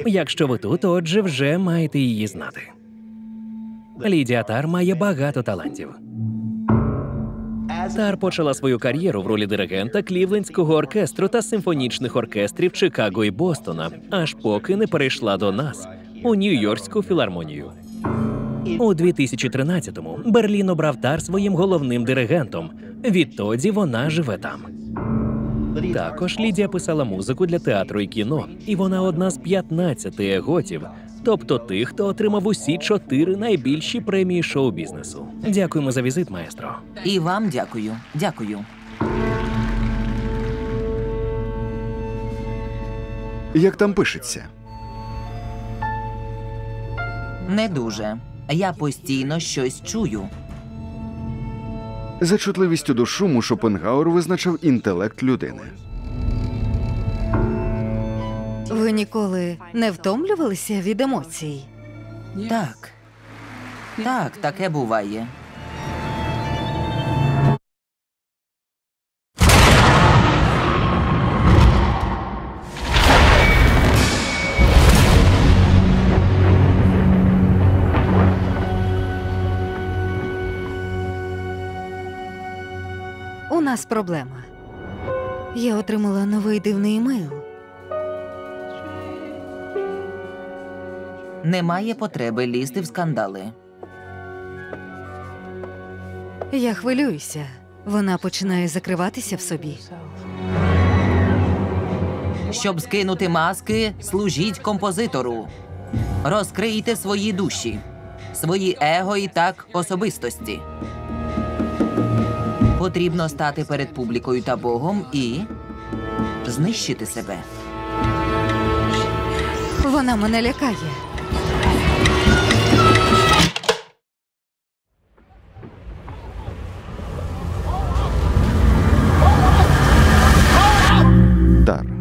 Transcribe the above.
Якщо ви тут, отже, вже маєте її знати. Лідія Тар має багато талантів. Тар почала свою кар'єру в ролі диригента Клівлендського оркестру та симфонічних оркестрів Чикаго і Бостона, аж поки не перейшла до нас у Нью-Йоркську філармонію. У 2013-му Берлін обрав Тар своїм головним диригентом. Відтоді вона живе там. Також Лідія писала музику для театру і кіно, і вона одна з 15 еготів, тобто тих, хто отримав усі 4 найбільші премії шоу-бізнесу. Дякуємо за візит, маестро. І вам дякую. Дякую. Як там пишеться? Не дуже. Я постійно щось чую. За чутливістю до шуму Шопенгауер визначав інтелект людини. Ви ніколи не втомлювалися від емоцій? Так. Так, таке буває. У нас проблема. Я отримала новий дивний емейл. Немає потреби лізти в скандали. Я хвилююся. Вона починає закриватися в собі. Щоб скинути маски, служіть композитору. Розкрийте свої душі, свої его і так особистості. Потрібно стати перед публікою та Богом і знищити себе. Вона мене лякає. Тар.